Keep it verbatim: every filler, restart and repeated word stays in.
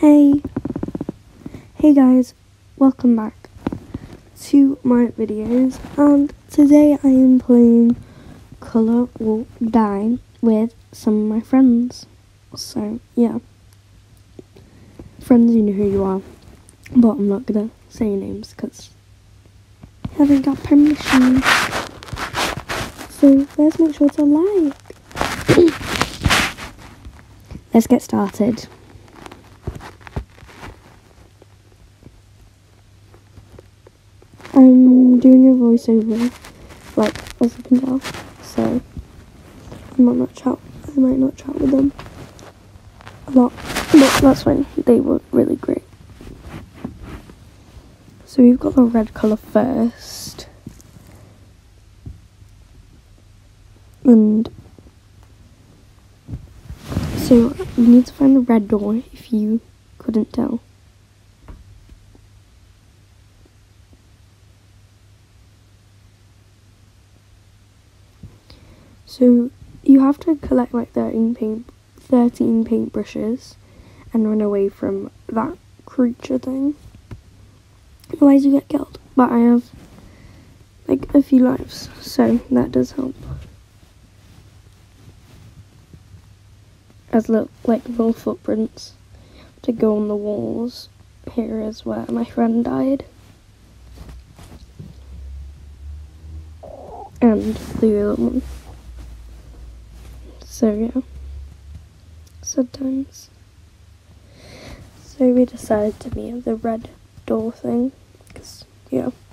Hey, hey guys, welcome back to my videos, and today I am playing Colour or Die with some of my friends. So yeah, friends, you know who you are, but I'm not gonna say your names because I haven't got permission. So let's make sure to like. Let's get started. I'm doing a voiceover, like, as you can tell, so I might not chat, I might not chat with them a lot, but that's fine, they were really great. So we've got the red colour first, and so you need to find the red door if you couldn't tell. So you have to collect like thirteen paint, thirteen paintbrushes and run away from that creature thing. Otherwise you get killed. But I have like a few lives, so that does help. As little, like little footprints to go on the walls. Here is where my friend died. And the other one. So yeah, sad times. So we decided to be at the red door thing, because yeah.